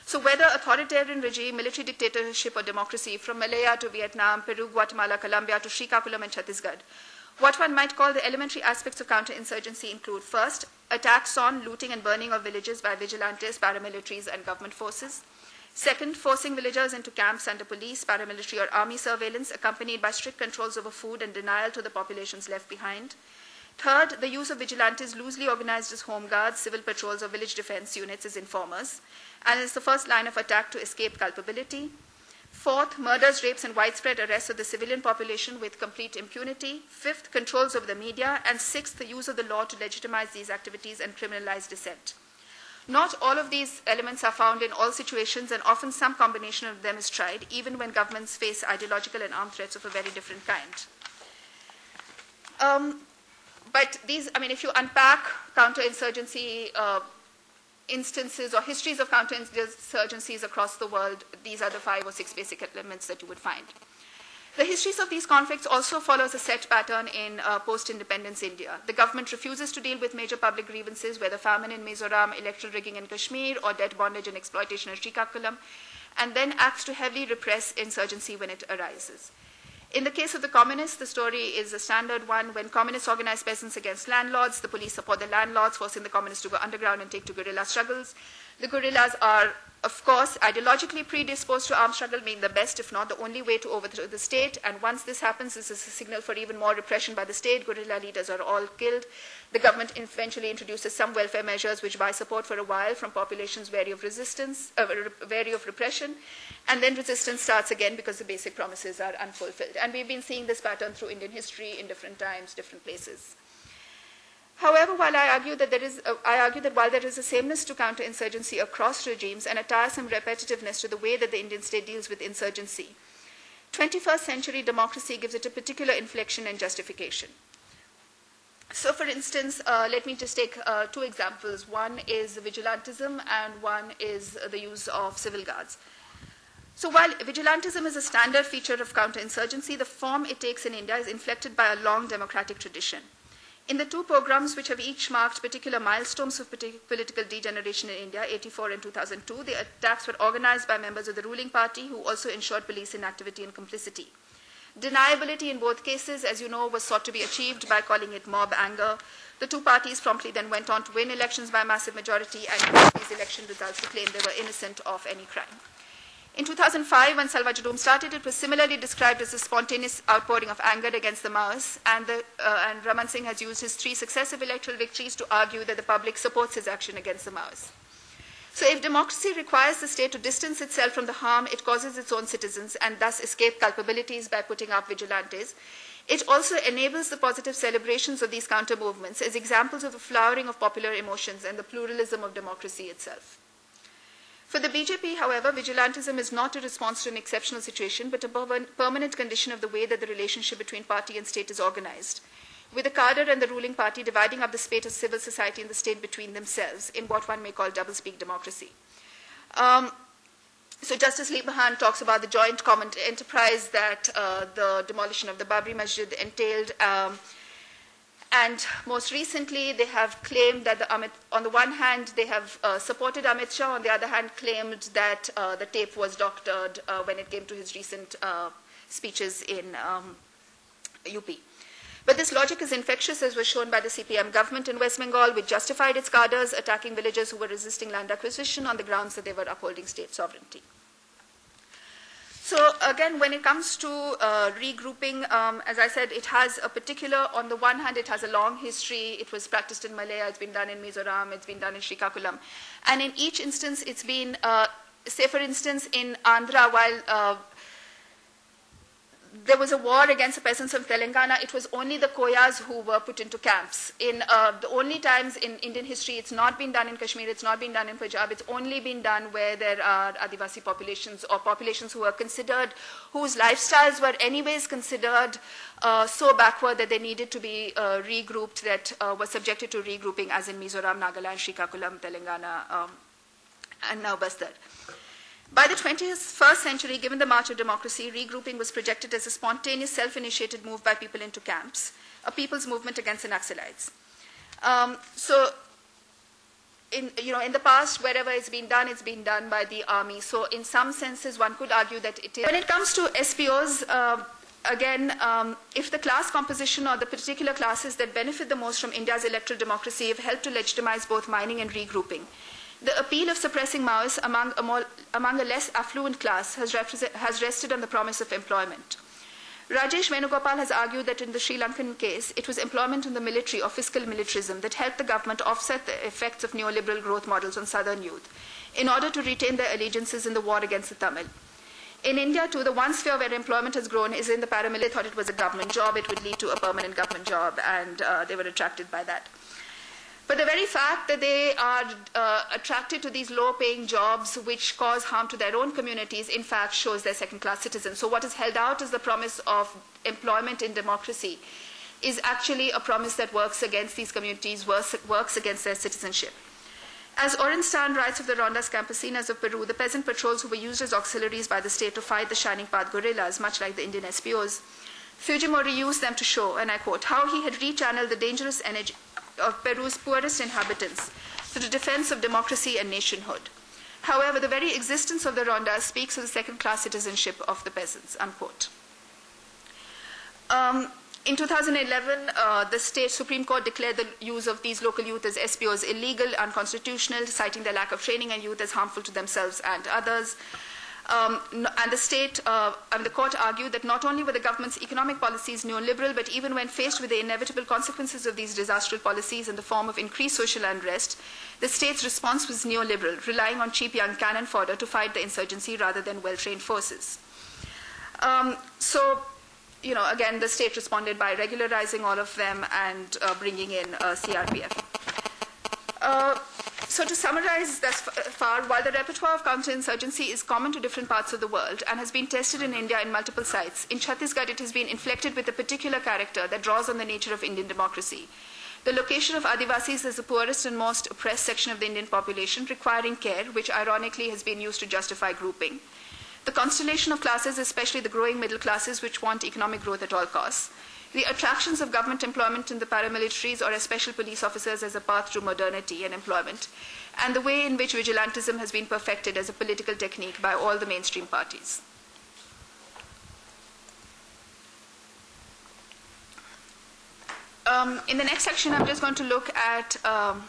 So whether authoritarian regime, military dictatorship, or democracy, from Malaya to Vietnam, Peru, Guatemala, Colombia to Srikakulam and Chhattisgarh, what one might call the elementary aspects of counterinsurgency include, first, attacks on, looting and burning of villages by vigilantes, paramilitaries, and government forces. Second, forcing villagers into camps under police, paramilitary, or army surveillance, accompanied by strict controls over food and denial to the populations left behind. Third, the use of vigilantes loosely organized as home guards, civil patrols, or village defense units as informers, and is the first line of attack to escape culpability. Fourth, murders, rapes, and widespread arrests of the civilian population with complete impunity. Fifth, controls over the media. And sixth, the use of the law to legitimize these activities and criminalize dissent. Not all of these elements are found in all situations, and often some combination of them is tried, even when governments face ideological and armed threats of a very different kind. Um, but these, I mean, if you unpack counterinsurgency uh, instances or histories of counterinsurgencies across the world, these are the five or six basic elements that you would find. The histories of these conflicts also follows a set pattern in uh, post-independence India. The government refuses to deal with major public grievances, whether famine in Mizoram, electoral rigging in Kashmir, or debt bondage and exploitation in Srikakulam, and then acts to heavily repress insurgency when it arises. In the case of the communists, the story is a standard one. When communists organize peasants against landlords, the police support the landlords, forcing the communists to go underground and take to guerrilla struggles. The guerrillas are, of course, ideologically predisposed to armed struggle, being the best, if not the only way to overthrow the state. And once this happens, this is a signal for even more repression by the state. Guerrilla leaders are all killed. The government eventually introduces some welfare measures which buy support for a while from populations wary of resistance, uh, wary of repression. And then resistance starts again because the basic promises are unfulfilled. And we've been seeing this pattern through Indian history in different times, different places. However, while I argue that there is, a, I argue that while there is a sameness to counterinsurgency across regimes and a tiresome repetitiveness to the way that the Indian state deals with insurgency, twenty-first century democracy gives it a particular inflection and justification. So, for instance, uh, let me just take uh, two examples. One is vigilantism, and one is the use of civil guards. So while vigilantism is a standard feature of counterinsurgency, the form it takes in India is inflected by a long democratic tradition. In the two programs which have each marked particular milestones of political degeneration in India, eighty-four and two thousand two, the attacks were organized by members of the ruling party who also ensured police inactivity and complicity. Deniability in both cases, as you know, was sought to be achieved by calling it mob anger. The two parties promptly then went on to win elections by a massive majority and used these election results to claim they were innocent of any crime. In two thousand five, when Salva Judum started, it was similarly described as a spontaneous outpouring of anger against the Maoists, and, the, uh, and Raman Singh has used his three successive electoral victories to argue that the public supports his action against the Maoists. So if democracy requires the state to distance itself from the harm it causes its own citizens and thus escape culpabilities by putting up vigilantes, it also enables the positive celebrations of these counter-movements as examples of the flowering of popular emotions and the pluralism of democracy itself. For the B J P, however, vigilantism is not a response to an exceptional situation, but a permanent condition of the way that the relationship between party and state is organized, with the cadre and the ruling party dividing up the space of civil society and the state between themselves in what one may call double-speak democracy. Um, so Justice Libahan talks about the joint common enterprise that uh, the demolition of the Babri Masjid entailed. Um, And most recently, they have claimed that, the Amit, on the one hand, they have uh, supported Amit Shah, on the other hand, claimed that uh, the tape was doctored uh, when it came to his recent uh, speeches in um, U P. But this logic is infectious, as was shown by the C P M government in West Bengal, which justified its cadres attacking villagers who were resisting land acquisition on the grounds that they were upholding state sovereignty. So again, when it comes to uh, regrouping, um, as I said, it has a particular, on the one hand, it has a long history. It was practiced in Malaya, it's been done in Mizoram, it's been done in Srikakulam. And in each instance, it's been, uh, say for instance, in Andhra, while uh, there was a war against the peasants of Telangana, it was only the Koyas who were put into camps. In uh, the only times in Indian history, it's not been done in Kashmir, it's not been done in Punjab, it's only been done where there are Adivasi populations or populations who are considered, whose lifestyles were anyways considered uh, so backward that they needed to be uh, regrouped, that uh, were subjected to regrouping, as in Mizoram, Nagaland, Srikakulam, Telangana, um, and now Bastar. By the twenty-first century, given the march of democracy, regrouping was projected as a spontaneous, self-initiated move by people into camps, a people's movement against the Naxalites. Um, so in, you know, in the past, wherever it's been done, it's been done by the army. So in some senses, one could argue that it is. When it comes to S P Os, uh, again, um, if the class composition or the particular classes that benefit the most from India's electoral democracy have helped to legitimize both mining and regrouping, the appeal of suppressing Maoists among a, more, among a less affluent class has, has rested on the promise of employment. Rajesh Venugopal has argued that in the Sri Lankan case, it was employment in the military or fiscal militarism that helped the government offset the effects of neoliberal growth models on southern youth in order to retain their allegiances in the war against the Tamil. In India, too, the one sphere where employment has grown is in the paramilitary. They thought it was a government job, it would lead to a permanent government job, and uh, they were attracted by that. But the very fact that they are uh, attracted to these low-paying jobs which cause harm to their own communities, in fact, shows they're second-class citizens. So what is held out as the promise of employment in democracy is actually a promise that works against these communities, works, works against their citizenship. As Orenstan writes of the Rondas Campesinas of Peru, the peasant patrols who were used as auxiliaries by the state to fight the Shining Path guerrillas, much like the Indian S P Os, Fujimori used them to show, and I quote, how he had rechanneled the dangerous energy of Peru's poorest inhabitants to the defense of democracy and nationhood. However, the very existence of the Rondas speaks of the second-class citizenship of the peasants, unquote. Um, in two thousand eleven, uh, the state Supreme Court declared the use of these local youth as S P Os illegal, unconstitutional, citing their lack of training and youth as harmful to themselves and others. Um, and the state, uh, I mean, the court argued that not only were the government's economic policies neoliberal, but even when faced with the inevitable consequences of these disastrous policies in the form of increased social unrest, the state's response was neoliberal, relying on cheap young cannon fodder to fight the insurgency rather than well-trained forces. Um, so, you know, again, the state responded by regularizing all of them and uh, bringing in uh, C R P F. Uh, So to summarize thus far, while the repertoire of counterinsurgency is common to different parts of the world and has been tested in India in multiple sites, in Chhattisgarh it has been inflected with a particular character that draws on the nature of Indian democracy. The location of Adivasis as the poorest and most oppressed section of the Indian population, requiring care, which ironically has been used to justify grouping. The constellation of classes, especially the growing middle classes which want economic growth at all costs. The attractions of government employment in the paramilitaries or as special police officers as a path to modernity and employment, and the way in which vigilantism has been perfected as a political technique by all the mainstream parties. Um, in the next section, I'm just going to look at um,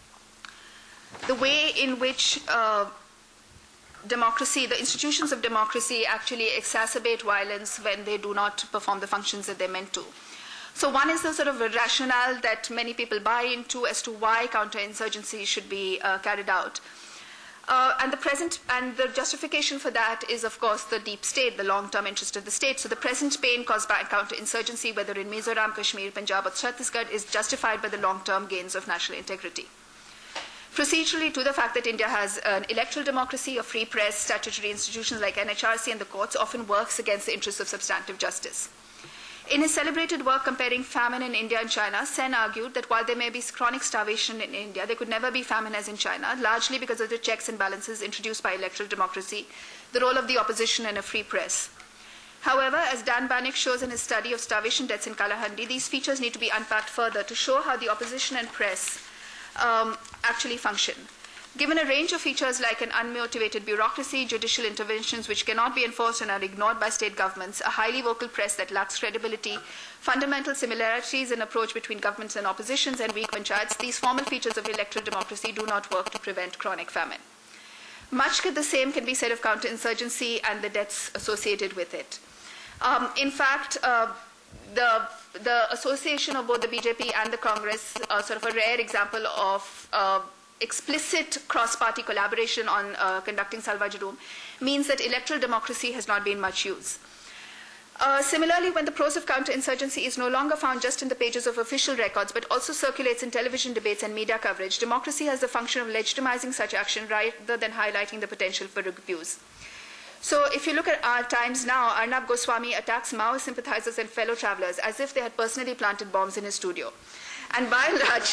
the way in which uh, democracy, the institutions of democracy actually exacerbate violence when they do not perform the functions that they're meant to. So one is the sort of a rationale that many people buy into as to why counterinsurgency should be uh, carried out. Uh, and the present, and the justification for that is, of course, the deep state, the long-term interest of the state. So the present pain caused by counterinsurgency, whether in Mizoram, Kashmir, Punjab, or Chhattisgarh, is justified by the long-term gains of national integrity. Procedurally, to the fact that India has an electoral democracy, a free press, statutory institutions like N H R C and the courts often works against the interests of substantive justice. In his celebrated work comparing famine in India and China, Sen argued that while there may be chronic starvation in India, there could never be famine as in China, largely because of the checks and balances introduced by electoral democracy, the role of the opposition, and a free press. However, as Dan Banik shows in his study of starvation deaths in Kalahandi, these features need to be unpacked further to show how the opposition and press Um, actually function. Given a range of features like an unmotivated bureaucracy, judicial interventions which cannot be enforced and are ignored by state governments, a highly vocal press that lacks credibility, fundamental similarities in approach between governments and oppositions, and weak panchayats, these formal features of electoral democracy do not work to prevent chronic famine. Much the same can be said of counterinsurgency and the deaths associated with it. Um, in fact, uh, the The association of both the B J P and the Congress, uh, sort of a rare example of uh, explicit cross-party collaboration on uh, conducting Salva Judum, means that electoral democracy has not been much use. Uh, similarly, when the prose of counterinsurgency is no longer found just in the pages of official records, but also circulates in television debates and media coverage, democracy has the function of legitimizing such action rather than highlighting the potential for abuse. So if you look at our times now, Arnab Goswami attacks Mao sympathizers and fellow travelers as if they had personally planted bombs in his studio. And by and large,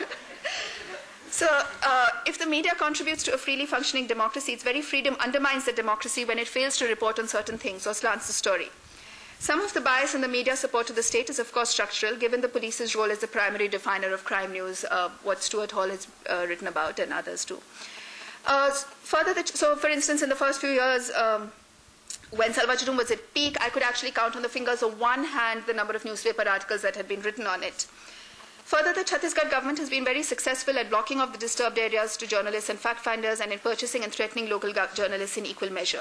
so uh, if the media contributes to a freely functioning democracy, its very freedom undermines the democracy when it fails to report on certain things or slants the story. Some of the bias in the media support to the state is, of course, structural, given the police's role as the primary definer of crime news, uh, what Stuart Hall has uh, written about and others too. Uh, further, the, so for instance, in the first few years, um, when Salwa Judum was at peak, I could actually count on the fingers of one hand the number of newspaper articles that had been written on it. Further, the Chhattisgarh government has been very successful at blocking off the disturbed areas to journalists and fact-finders and in purchasing and threatening local journalists in equal measure.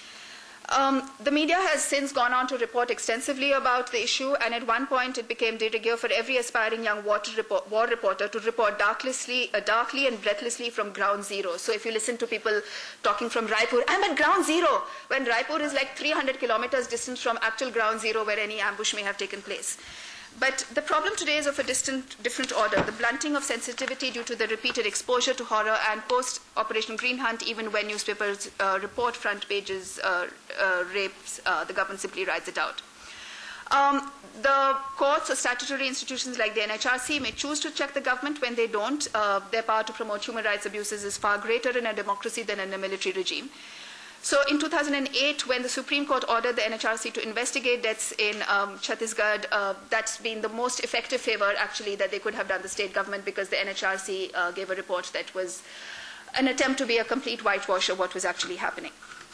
Um, the media has since gone on to report extensively about the issue, and at one point it became de rigueur for every aspiring young war, report, war reporter to report darkly, uh, darkly and breathlessly from ground zero. So if you listen to people talking from Raipur, I'm at ground zero, when Raipur is like three hundred kilometers distance from actual ground zero where any ambush may have taken place. But the problem today is of a distant, different order, the blunting of sensitivity due to the repeated exposure to horror and post-Operation Green Hunt, even when newspapers uh, report front pages uh, uh, rapes, uh, the government simply writes it out. Um, the courts or statutory institutions like the N H R C may choose to check the government when they don't. Uh, their power to promote human rights abuses is far greater in a democracy than in a military regime. So in two thousand eight, when the Supreme Court ordered the N H R C to investigate deaths in um, Chhattisgarh, uh, that's been the most effective favor, actually, that they could have done the state government, because the N H R C uh, gave a report that was an attempt to be a complete whitewash of what was actually happening.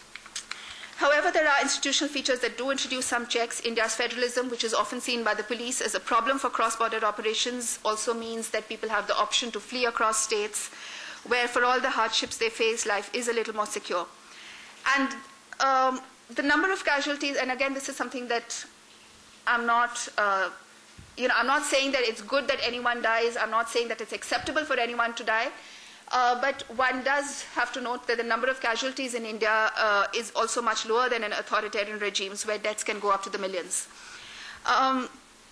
However, there are institutional features that do introduce some checks. India's federalism, which is often seen by the police as a problem for cross-border operations, also means that people have the option to flee across states, where for all the hardships they face, life is a little more secure. And um, the number of casualties, and again, this is something that I'm not, uh, you know, I'm not saying that it's good that anyone dies. I'm not saying that it's acceptable for anyone to die. Uh, but one does have to note that the number of casualties in India uh, is also much lower than in authoritarian regimes where deaths can go up to the millions. Um,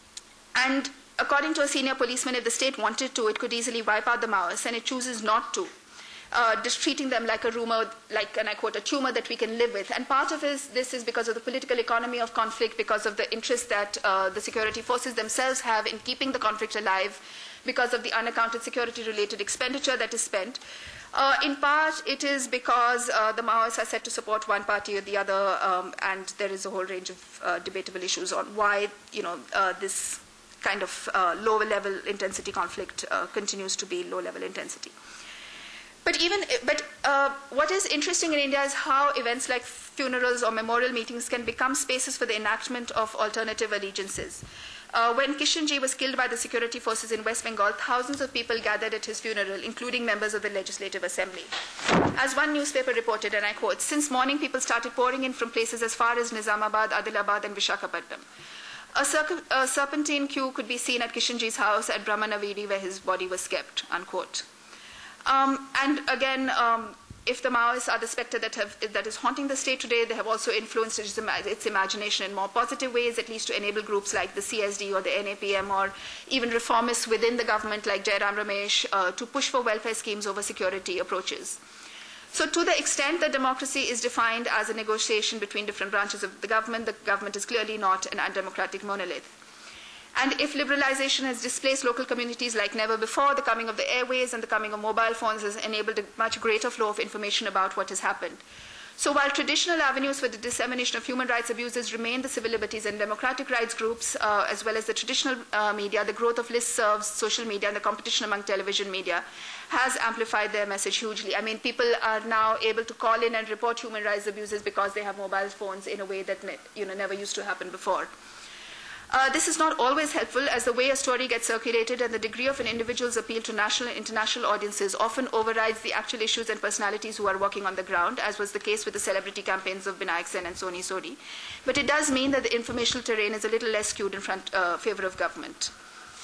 and according to a senior policeman, if the state wanted to, it could easily wipe out the Maoists, and it chooses not to. Uh, just treating them like a rumor, like, and I quote, a tumor that we can live with. And part of this, this is because of the political economy of conflict, because of the interest that uh, the security forces themselves have in keeping the conflict alive, because of the unaccounted security-related expenditure that is spent. Uh, in part, it is because uh, the Maoists are said to support one party or the other, um, and there is a whole range of uh, debatable issues on why, you know, uh, this kind of uh, lower-level intensity conflict uh, continues to be low-level intensity. But even, but uh, what is interesting in India is how events like funerals or memorial meetings can become spaces for the enactment of alternative allegiances. Uh, when Kishanji was killed by the security forces in West Bengal, thousands of people gathered at his funeral, including members of the Legislative Assembly. As one newspaper reported, and I quote, "Since morning, people started pouring in from places as far as Nizamabad, Adilabad, and Vishakhapatnam. A, serp a serpentine queue could be seen at Kishanji's house at Brahmanavidi, where his body was kept," unquote. Um, and again, um, if the Maoists are the specter that, have, that is haunting the state today, they have also influenced its, its imagination in more positive ways, at least to enable groups like the C S D or the N A P M, or even reformists within the government like Jairam Ramesh, uh, to push for welfare schemes over security approaches. So to the extent that democracy is defined as a negotiation between different branches of the government, the government is clearly not an undemocratic monolith. And if liberalization has displaced local communities like never before, the coming of the airways and the coming of mobile phones has enabled a much greater flow of information about what has happened. So while traditional avenues for the dissemination of human rights abuses remain the civil liberties and democratic rights groups, uh, as well as the traditional uh, media, the growth of listservs, social media, and the competition among television media has amplified their message hugely. I mean, people are now able to call in and report human rights abuses because they have mobile phones in a way that ne you know, never used to happen before. Uh, this is not always helpful, as the way a story gets circulated and the degree of an individual's appeal to national and international audiences often overrides the actual issues and personalities who are working on the ground, as was the case with the celebrity campaigns of Binayak Sen and Soni Sodi. But it does mean that the informational terrain is a little less skewed in front, uh, favor of government.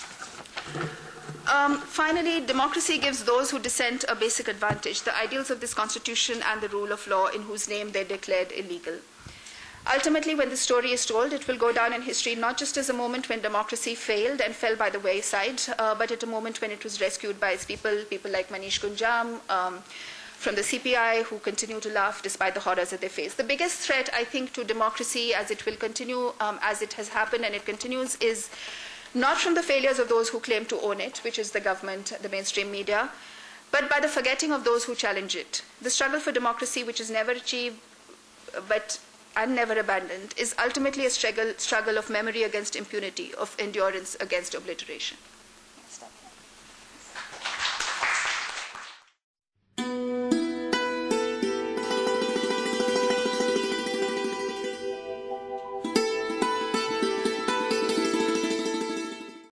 Um, finally, democracy gives those who dissent a basic advantage, the ideals of this constitution and the rule of law in whose name they declared illegal. Ultimately, when the story is told, it will go down in history not just as a moment when democracy failed and fell by the wayside, uh, but at a moment when it was rescued by its people, people like Manish Gunjam um, from the C P I, who continue to laugh despite the horrors that they face. The biggest threat, I think, to democracy as it will continue, um, as it has happened and it continues, is not from the failures of those who claim to own it, which is the government, the mainstream media, but by the forgetting of those who challenge it. The struggle for democracy, which is never achieved, but and never abandoned, is ultimately a struggle, struggle of memory against impunity, of endurance against obliteration.